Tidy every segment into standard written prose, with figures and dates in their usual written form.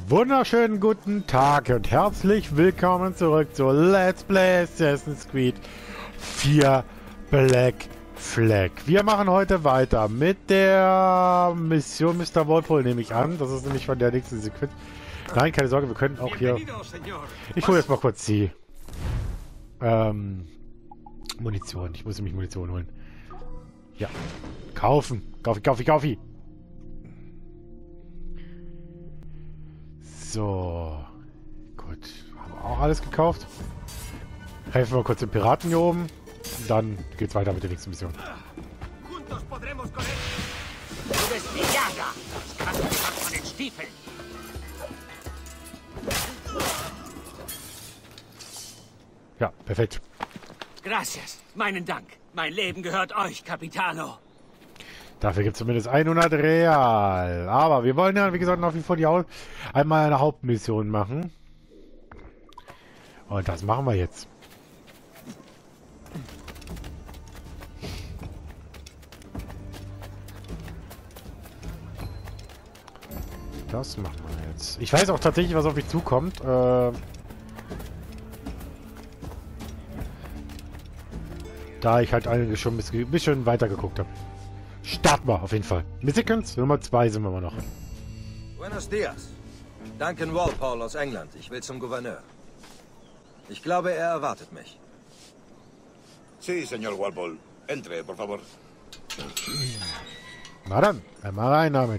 wunderschönen guten Tag und herzlich willkommen zurück zu Let's Play Assassin's Creed 4 Black Flag. Wir machen heute weiter mit der Mission Mr. Walpole, nehme ich an. Das ist nämlich von der nächsten Sequenz. Nein, keine Sorge, wir können auch hier... Ich hole jetzt mal kurz die Munition. Ich muss nämlich Munition holen. Ja. Kaufen. Kaufi. So. Gut. Haben wir auch alles gekauft. Helfen wir kurz den Piraten hier oben. Dann geht's weiter mit der nächsten Mission. Ja, perfekt. Gracias. Meinen Dank. Mein Leben gehört euch, Capitano. Dafür gibt es zumindest 100 Real. Aber wir wollen ja, wie gesagt, nach wie vor einmal eine Hauptmission machen. Und das machen wir jetzt. Das machen wir jetzt. Ich weiß auch tatsächlich, was auf mich zukommt. Da ich halt eigentlich schon ein bisschen weiter geguckt habe. Starten wir auf jeden Fall. Sequenz Nummer 2 sind wir immer noch. Buenos dias. Duncan Walpole aus England. Ich will zum Gouverneur. Ich glaube, er erwartet mich. Sí, señor Walpole. Entre, por favor. Na dann, mal rein damit.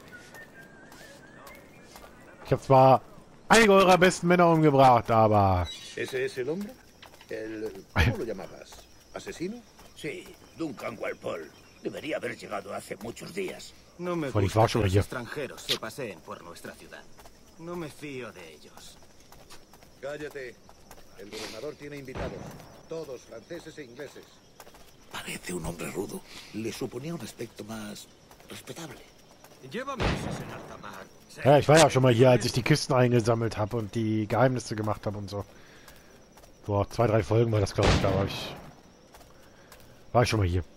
Ich habe zwar einige eurer besten Männer umgebracht, aber... ¿Ese es el hombre? ¿Cómo lo llamabas? ¿Asesino? Sí, Duncan Walpole. Debería haber llegado hace muchos días. No me Bueno, gusta y que los yo. extranjeros se paseen por nuestra ciudad. No me fío de ellos. Cállate. El gobernador tiene invitados. Todos franceses e ingleses. Parece un hombre rudo. Le suponía un aspecto más respetable. Llévame ese en alta mar. Ja, ich war ja schon mal hier, als ich die Kisten eingesammelt habe und die Geheimnisse gemacht habe und so. Vor 2, 3 Folgen war das, glaube ich, da war ich schon mal hier.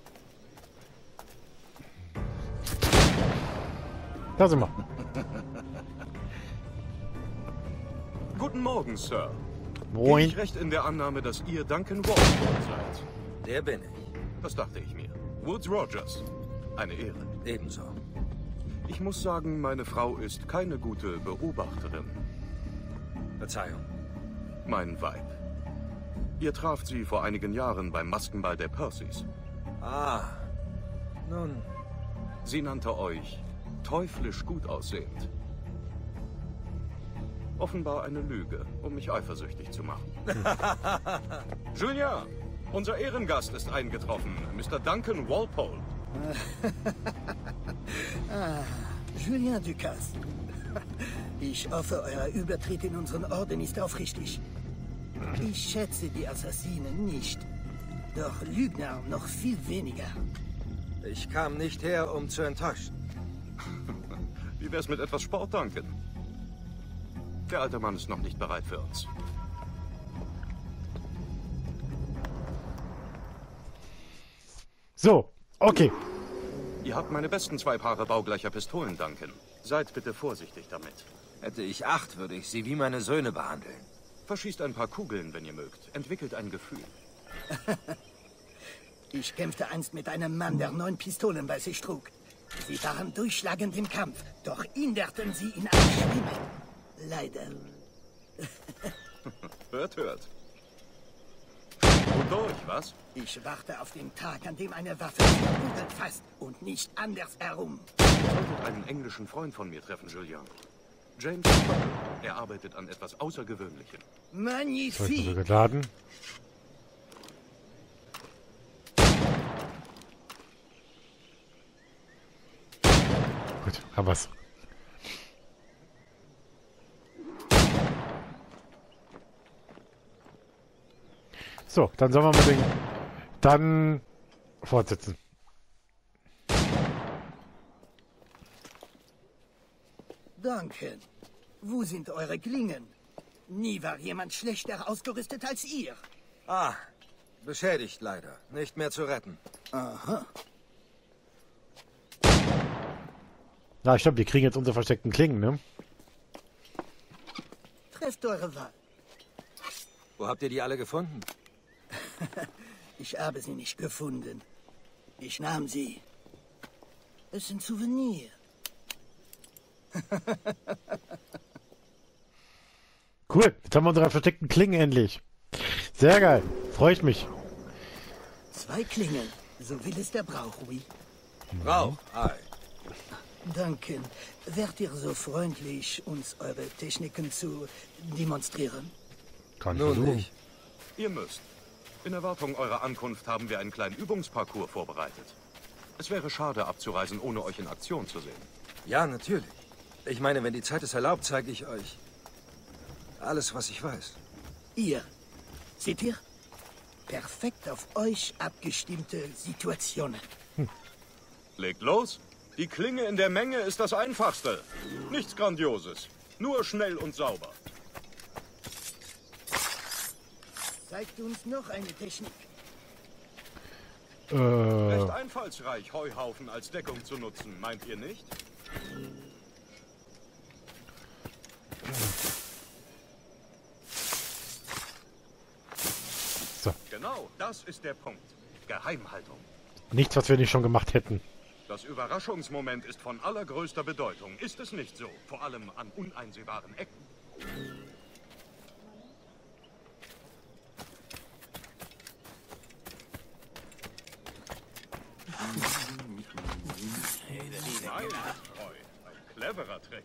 Da sind wir. Guten Morgen, Sir. Moin. Bin ich recht in der Annahme, dass ihr Duncan Walpole seid? Der bin ich. Das dachte ich mir. Woods Rogers. Eine Ehre. Ebenso. Ich muss sagen, meine Frau ist keine gute Beobachterin. Verzeihung. Mein Weib. Ihr traft sie vor einigen Jahren beim Maskenball der Percys. Ah. Nun, Sie nannte euch teuflisch gut aussehend. Offenbar eine Lüge, um mich eifersüchtig zu machen. Julien, unser Ehrengast ist eingetroffen, Mr. Duncan Walpole. Julien Ducasse. Ich hoffe, euer Übertritt in unseren Orden ist aufrichtig. Ich schätze die Assassinen nicht. Doch Lügner noch viel weniger. ich kam nicht her, um zu enttäuschen. Wie wär's mit etwas Sport, Duncan? Der alte Mann ist noch nicht bereit für uns. So, okay. Ihr habt meine besten 2 Paare baugleicher Pistolen, Duncan. Seid bitte vorsichtig damit. Hätte ich 8, würde ich sie wie meine Söhne behandeln. Verschießt ein paar Kugeln, wenn ihr mögt. Entwickelt ein Gefühl. Ich kämpfte einst mit einem Mann, der 9 Pistolen bei sich trug. Sie waren durchschlagend im Kampf, doch hinderten sie in einem Schwimmen. Leider. Hört. Wodurch, was? Ich warte auf den Tag, an dem eine Waffe die Kugel fasst und nicht andersherum. Ihr solltet einen englischen Freund von mir treffen, Julien. James Butler. Er arbeitet an etwas Außergewöhnlichem. Sollten Magnifique! wir geladen. Gut, haben wir's. So, dann sollen wir mal den... Dann fortsetzen. Duncan, wo sind eure Klingen? Nie war jemand schlechter ausgerüstet als ihr. Ah, beschädigt leider. Nicht mehr zu retten. Aha. Na, stimmt, wir kriegen jetzt unsere versteckten Klingen, ne? Trefft eure Wahl. Wo habt ihr die alle gefunden? Ich habe sie nicht gefunden. Ich nahm sie. Es sind Souvenirs. Cool, jetzt haben wir unsere versteckten Klingen endlich. Sehr geil, freue ich mich. 2 Klingen, so will es der Brauch, oui. Brauch, ei. Danke. Wärt ihr so freundlich, uns eure Techniken zu demonstrieren? Kann ich Nun versuchen. nicht. Ihr müsst. In Erwartung eurer Ankunft haben wir einen kleinen Übungsparcours vorbereitet. Es wäre schade abzureisen, ohne euch in Aktion zu sehen. Ja, natürlich. Ich meine, wenn die Zeit es erlaubt, zeige ich euch alles, was ich weiß. Ihr, seht ihr? Perfekt auf euch abgestimmte Situationen. Legt los. Die Klinge in der Menge ist das Einfachste. Nichts Grandioses. Nur schnell und sauber. Zeigt uns noch eine Technik. Recht einfallsreich, Heuhaufen als Deckung zu nutzen, meint ihr nicht? So. Genau, das ist der Punkt. Geheimhaltung. Nichts, was wir nicht schon gemacht hätten. Das Überraschungsmoment ist von allergrößter Bedeutung. Ist es nicht so? Vor allem an uneinsehbaren Ecken. Nein, treu. Ein cleverer Trick.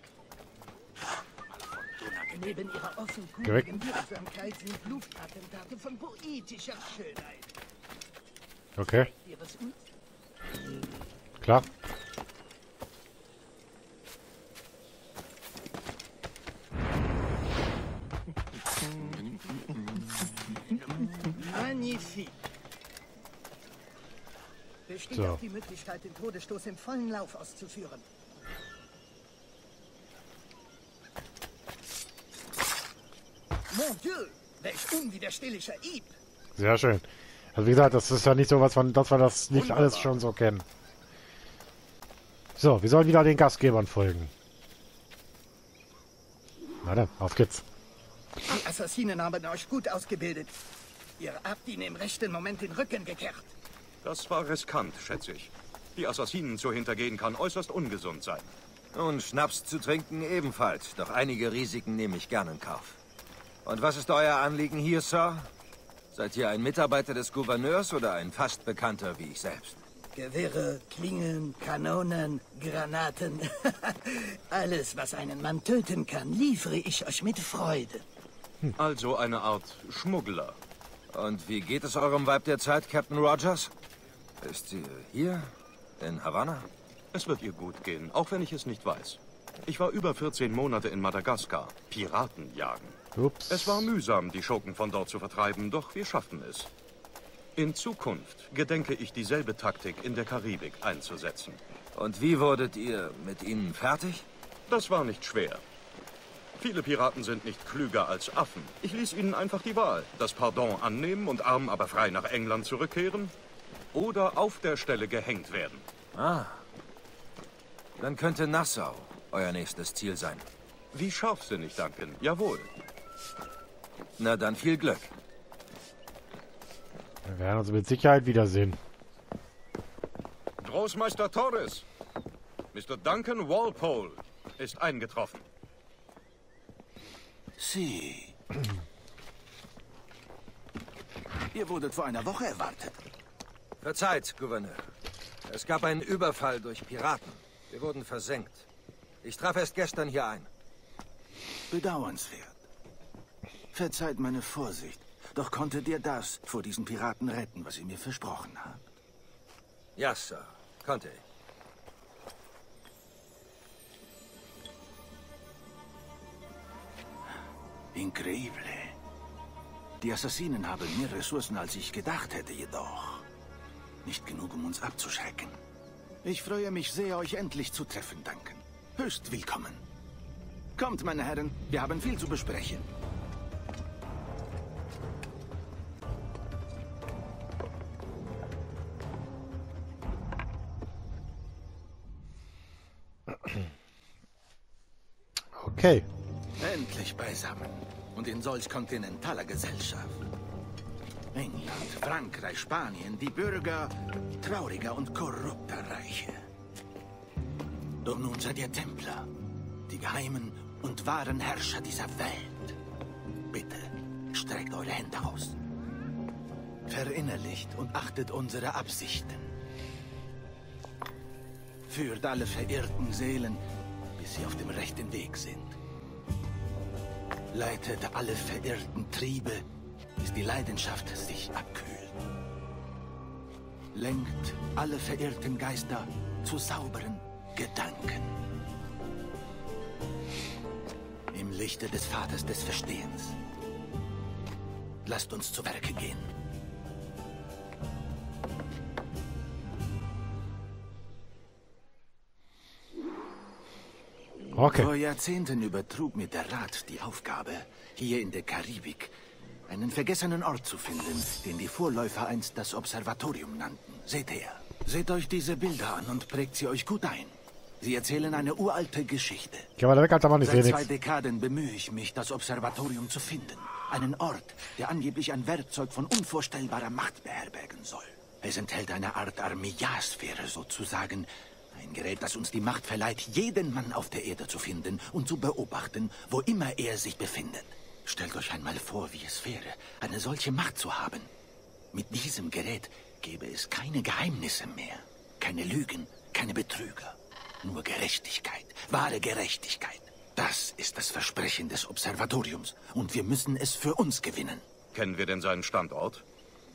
Neben ihrer offenkundigen Wirksamkeit sind Luftattentate von poetischer Schönheit. Okay, Ihr es uns? klar. Magnifique. Besteht So. auch die Möglichkeit, den Todesstoß im vollen Lauf auszuführen. Mon Dieu, welch unwiderstehlicher Hieb. Sehr schön. Also wie gesagt, das ist ja nicht so was von, dass wir das nicht alles schon so kennen. So, wir sollen wieder den Gastgebern folgen. Na dann, auf geht's. Die Assassinen haben euch gut ausgebildet. Ihr habt ihnen im rechten Moment den Rücken gekehrt. Das war riskant, schätze ich. Die Assassinen zu hintergehen kann äußerst ungesund sein. Und Schnaps zu trinken ebenfalls. Doch einige Risiken nehme ich gern in Kauf. Und was ist euer Anliegen hier, Sir? Seid ihr ein Mitarbeiter des Gouverneurs oder ein fast Bekannter wie ich selbst? Gewehre, Klingen, Kanonen, Granaten. Alles, was einen Mann töten kann, liefere ich euch mit Freude. Also eine Art Schmuggler. Und wie geht es eurem Weib der Zeit, Captain Rogers? Ist sie hier? In Havanna? Es wird ihr gut gehen, auch wenn ich es nicht weiß. Ich war über 14 Monate in Madagaskar. Piraten jagen. Ups. Es war mühsam, die Schurken von dort zu vertreiben, doch wir schafften es. In Zukunft gedenke ich, dieselbe Taktik in der Karibik einzusetzen. Und wie wurdet ihr mit ihnen fertig? Das war nicht schwer. Viele Piraten sind nicht klüger als Affen. Ich ließ ihnen einfach die Wahl. Das Pardon annehmen und arm aber frei nach England zurückkehren. Oder auf der Stelle gehängt werden. Ah. Dann könnte Nassau euer nächstes Ziel sein. Wie scharfsinnig, Duncan. Jawohl. Na dann viel Glück. Wir werden uns mit Sicherheit wiedersehen. Großmeister Torres. Mr. Duncan Walpole ist eingetroffen. Sie. Ihr wurdet vor einer Woche erwartet. Verzeiht, Gouverneur. Es gab einen Überfall durch Piraten. Wir wurden versenkt. Ich traf erst gestern hier ein. Bedauernswert. Verzeiht meine Vorsicht. Doch konntet ihr das vor diesen Piraten retten, was ihr mir versprochen habt? Ja, Sir. Konnte ich. Increíble. Die Assassinen haben mehr Ressourcen, als ich gedacht hätte, jedoch nicht genug, um uns abzuschrecken. Ich freue mich sehr, euch endlich zu treffen, Duncan. Höchst willkommen. Kommt, meine Herren, wir haben viel zu besprechen. Okay. Endlich beisammen. und in solch kontinentaler Gesellschaft. England, Frankreich, Spanien, die Bürger trauriger und korrupter Reiche. Doch nun seid ihr Templer, die geheimen und wahren Herrscher dieser Welt. Bitte, streckt eure Hände aus. Verinnerlicht und achtet unsere Absichten. Führt alle verirrten Seelen, bis sie auf dem rechten Weg sind. Leitet alle verirrten Triebe, bis die Leidenschaft sich abkühlt. Lenkt alle verirrten Geister zu sauberen Gedanken. Im Lichte des Vaters des Verstehens. Lasst uns zu Werke gehen. Okay. Vor Jahrzehnten übertrug mir der Rat die Aufgabe, hier in der Karibik einen vergessenen Ort zu finden, den die Vorläufer einst das Observatorium nannten. Seht her. Seht euch diese Bilder an und prägt sie euch gut ein. Sie erzählen eine uralte Geschichte. Geh mal da weg, alter Mann, ich sehe Seit 2 nichts. Dekaden bemühe ich mich, das Observatorium zu finden. Einen Ort, der angeblich ein Werkzeug von unvorstellbarer Macht beherbergen soll. Es enthält eine Art Armillaarsphäre sozusagen. Ein Gerät, das uns die Macht verleiht, jeden Mann auf der Erde zu finden und zu beobachten, wo immer er sich befindet. Stellt euch einmal vor, wie es wäre, eine solche Macht zu haben. Mit diesem Gerät gäbe es keine Geheimnisse mehr, keine Lügen, keine Betrüger. Nur Gerechtigkeit, wahre Gerechtigkeit. Das ist das Versprechen des Observatoriums und wir müssen es für uns gewinnen. Kennen wir denn seinen Standort?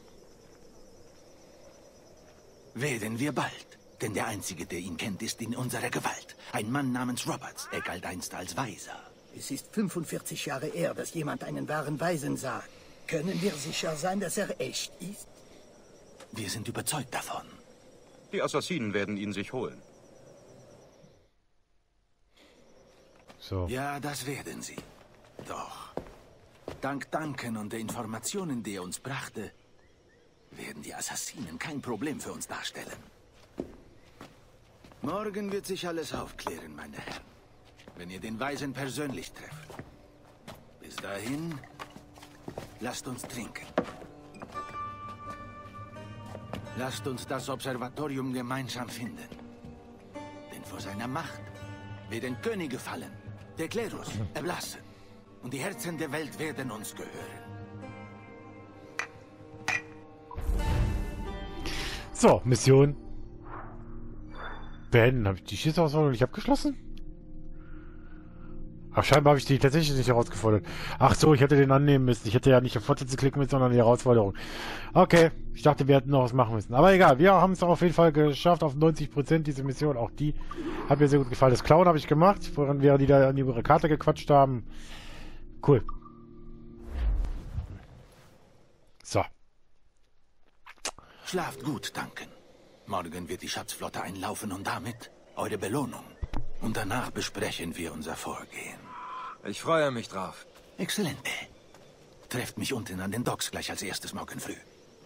Werden wir bald. Denn der Einzige, der ihn kennt, ist in unserer Gewalt. Ein Mann namens Roberts. Er galt einst als Weiser. Es ist 45 Jahre her, dass jemand einen wahren Weisen sah. Können wir sicher sein, dass er echt ist? Wir sind überzeugt davon. Die Assassinen werden ihn sich holen. So. Ja, das werden sie. Doch, dank Duncan und der Informationen, die er uns brachte, werden die Assassinen kein Problem für uns darstellen. Morgen wird sich alles aufklären, meine Herren, wenn ihr den Weisen persönlich trefft. Bis dahin, lasst uns trinken. Lasst uns das Observatorium gemeinsam finden. Denn vor seiner Macht werden Könige fallen, der Klerus erblassen und die Herzen der Welt werden uns gehören. So, Mission beenden. Habe ich die Schießauswahl nicht abgeschlossen? Ach, scheinbar habe ich die tatsächlich nicht herausgefordert. Ach so, ich hätte den annehmen müssen. Ich hätte ja nicht auf Fortsetzen klicken müssen, sondern die Herausforderung. Okay, ich dachte, wir hätten noch was machen müssen. Aber egal, wir haben es auf jeden Fall geschafft auf 90%, diese Mission. Auch die hat mir sehr gut gefallen. Das Klauen habe ich gemacht, woran wir die da an ihre Karte gequatscht haben. Cool. So. Schlaft gut, Duncan. Morgen wird die Schatzflotte einlaufen und damit eure Belohnung. Und danach besprechen wir unser Vorgehen. Ich freue mich drauf. Exzellente. Trefft mich unten an den Docks gleich als erstes morgen früh.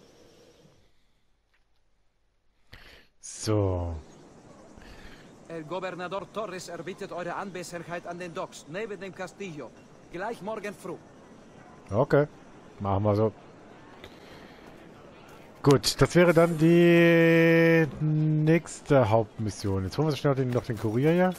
So. El Gobernador Torres erbittet eure Anwesenheit an den Docks neben dem Castillo. Gleich morgen früh. Okay, machen wir so. Gut, das wäre dann die nächste Hauptmission. Jetzt holen wir so schnell noch den Kurier hier.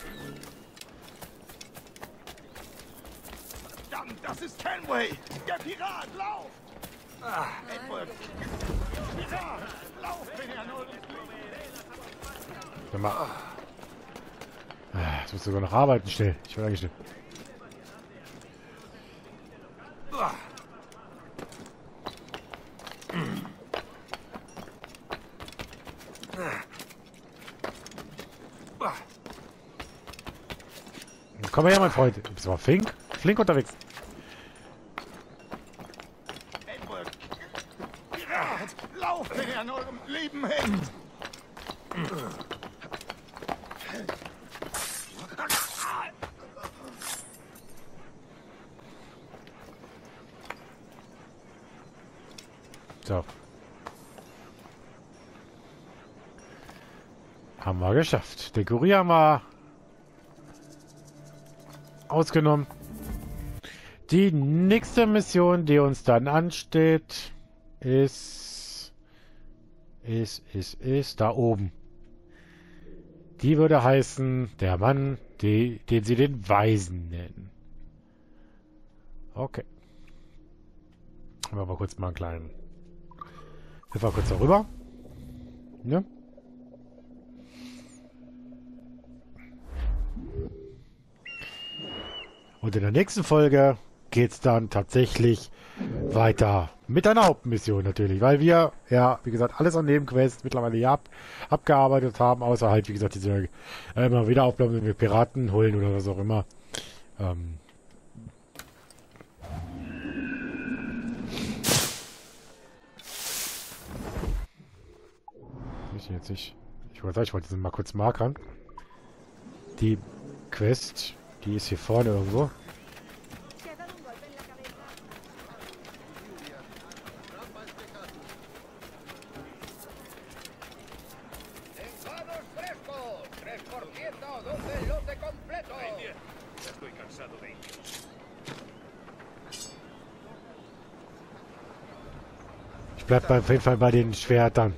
Verdammt, das ist Kenway! Der Pirat, lauf! Edward! Pirat, lauf, wenn er nur... Sag mal. Jetzt musst du sogar noch arbeiten, schnell. Ich will eigentlich schnell. Komm her, mein Freund. Du bist aber flink unterwegs. Edward! Pirat, lauf, wenn er an eurem Leben hängt! So. Haben wir geschafft. Den Kurier haben wir ausgenommen. Die nächste Mission, die uns dann ansteht, ist da oben. Die würde heißen, der Mann, den sie den Weisen nennen. Okay. Machen wir kurz mal einen kleinen... Hilf mal kurz darüber. Ne? Und in der nächsten Folge geht's dann tatsächlich weiter mit einer Hauptmission natürlich, weil wir, ja, wie gesagt, alles an Nebenquests mittlerweile hier abgearbeitet haben, außer halt, wie gesagt, diese immer wieder aufbleiben, wenn wir Piraten holen oder was auch immer. Ich wollte das mal kurz markern. Die Quest, die ist hier vorne irgendwo. Ich bleib auf jeden Fall bei den Schwertern.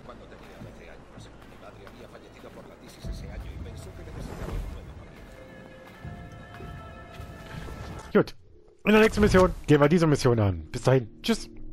Gut. In der nächsten Mission gehen wir diese Mission an. Bis dahin. Tschüss.